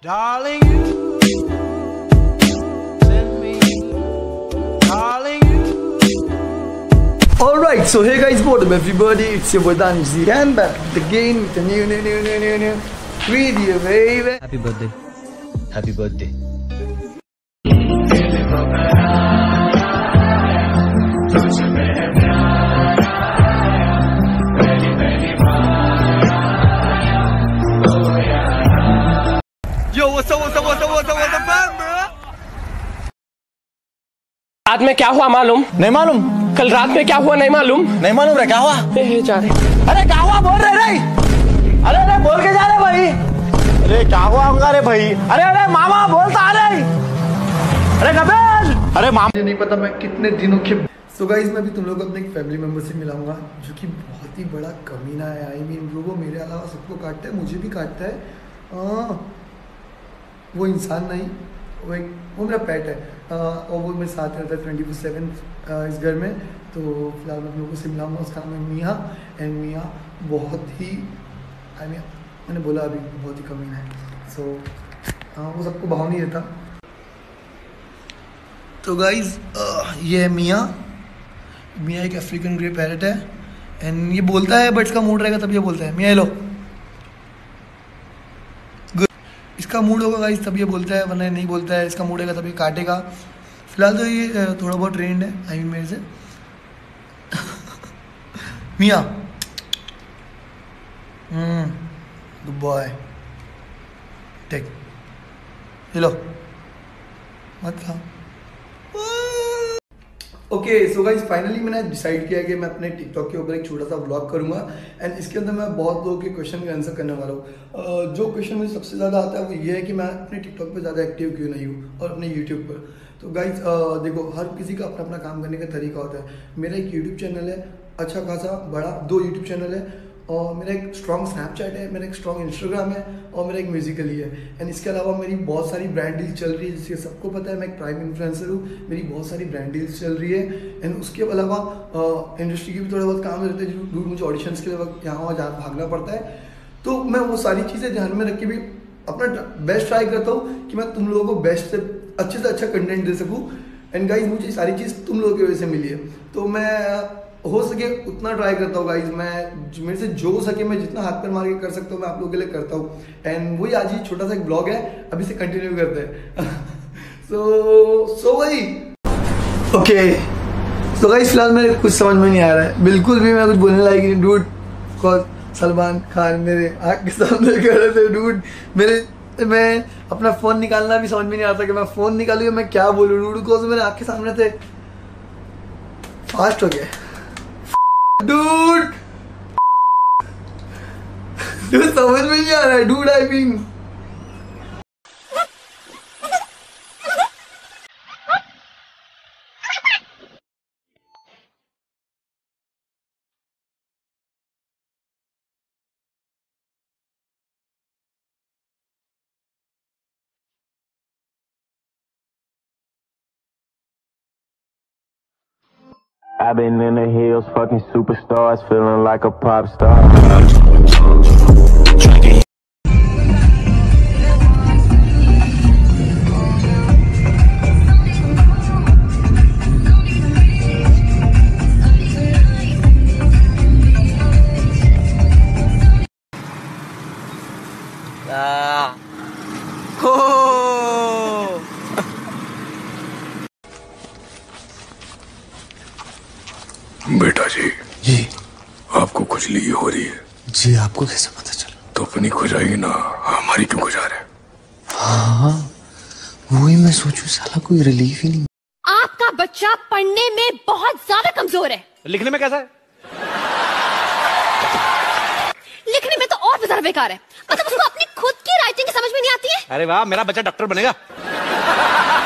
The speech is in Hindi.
Darling, you send me, darling, you. Alright, so hey guys, what up everybody, it's your boy Danji and back again with a new video, baby. Happy birthday. Happy birthday. Yo, what's up, fam, bro? रात में क्या हुआ मालूम? नहीं मालूम। कल रात में क्या हुआ नहीं मालूम? नहीं मालूम रे, क्या हुआ? जा रहे। अरे क्या हुआ बोल रहे रे? अरे बोल के जा रहे भाई। अरे क्या हुआ होगा रे भाई? अरे मामा बोलता आ रहे। अरे नबेल। अरे मामा मुझे नहीं पता मैं कितने दिनों के सो गाइस मैं भी तुम लोग को अपने एक फैमिली मेंबर से मिलाऊंगा जो कि बहुत ही बड़ा कमीना है। आई मीन वो मेरे अलावा सबको काटता है, मुझे भी काटता है। वो इंसान नहीं, वो मेरा पेट है और वो मेरे साथ रहता है 24/7 इस घर में। तो फिलहाल मैं लोगों से मिलाऊंगा। उसका नाम है मियाँ एंड मियाँ बहुत ही मैंने बोला अभी बहुत ही कमीना है। सो वो सबको भाव नहीं देता। तो गाइज ये है मियाँ एक अफ्रीकन ग्रे पैरेट है एंड ये बोलता है बट इसका मूड रहेगा तब ये बोलता है मियाँ हेलो। इसका मूड होगा गाइस तब ये बोलता है, वरना नहीं बोलता है। इसका मूड होगा तब ये काटेगा। फिलहाल तो ये थोड़ा बहुत ट्रेंड है आई मीन मेरे से। मियाँ गुड बॉय टेक हेलो मत खा। ओके सो गाइज फाइनली मैंने डिसाइड किया कि मैं अपने टिकटॉक के ऊपर एक छोटा सा व्लॉग करूंगा एंड इसके अंदर मैं बहुत लोगों के क्वेश्चन का आंसर करने वाला हूँ। जो क्वेश्चन मुझे सबसे ज़्यादा आता है वो ये है कि मैं अपने टिकटॉक पे ज़्यादा एक्टिव क्यों नहीं हूँ और अपने यूट्यूब पर। तो गाइज देखो हर किसी का अपना अपना काम करने का तरीका होता है। मेरा एक यूट्यूब चैनल है अच्छा खासा बड़ा, 2 यूट्यूब चैनल है और मेरा एक स्ट्रॉन्ग स्नैपचैट है, मेरा एक स्ट्रॉन्ग इंस्टाग्राम है और मेरा एक म्यूजिकली है। एंड इसके अलावा मेरी बहुत सारी ब्रांड डील्स चल रही है जिससे सबको पता है मैं एक प्राइम इन्फ्लुएंसर हूँ। मेरी बहुत सारी ब्रांड डील्स चल रही है एंड उसके अलावा इंडस्ट्री के भी थोड़े बहुत काम रहते हैं जो मुझे ऑडिशंस के लिए यहाँ वहाँ जहाँ भागना पड़ता है। तो मैं वो सारी चीज़ें ध्यान में रख के भी अपना बेस्ट ट्राई करता हूँ कि मैं तुम लोगों को बेस्ट से अच्छा कंटेंट दे सकूँ। एंड गाइज मुझे सारी चीज़ तुम लोगों की वजह से मिली है तो मैं हो सके उतना ट्राई करता हूँ गाइज। मैं मेरे से जो हो सके मैं जितना हाथ पैर मार के कर सकता हूँ मैं आप लोगों के लिए करता हूँ। एंड वही आज ही छोटा सा एक ब्लॉग है, अभी से कंटिन्यू करते हैं। सो वही ओके सो गाइज फिलहाल मेरे कुछ समझ में नहीं आ रहा है बिल्कुल भी। मैं कुछ बोलने लायक नहीं डूड। सलमान खान मेरे आँख के सामने खड़े थे डूड। मैं अपना फ़ोन निकालना भी समझ में नहीं आता कि मैं फ़ोन निकालूँ मैं क्या बोलूँ डूड को। मेरे आँख के सामने थे। फास्ट हो गया Dude! समझ में नहीं आ रहा है dude I mean I've been in the hills, fucking superstars, feeling like a pop star. बेटा जी आपको खुजली हो रही है जी। आपको कैसे पता चला? तो अपनी खुजाई ना हमारी क्यों खुजा रहे? हाँ वही मैं सोचूं साला कोई रिलीफ ही नहीं। आपका बच्चा पढ़ने में बहुत ज्यादा कमजोर है। लिखने में कैसा है? लिखने में तो और भी ज्यादा बेकार है। मतलब उसको अपनी खुद की राइटिंग समझ में नहीं आती है। अरे वाह मेरा बच्चा डॉक्टर बनेगा।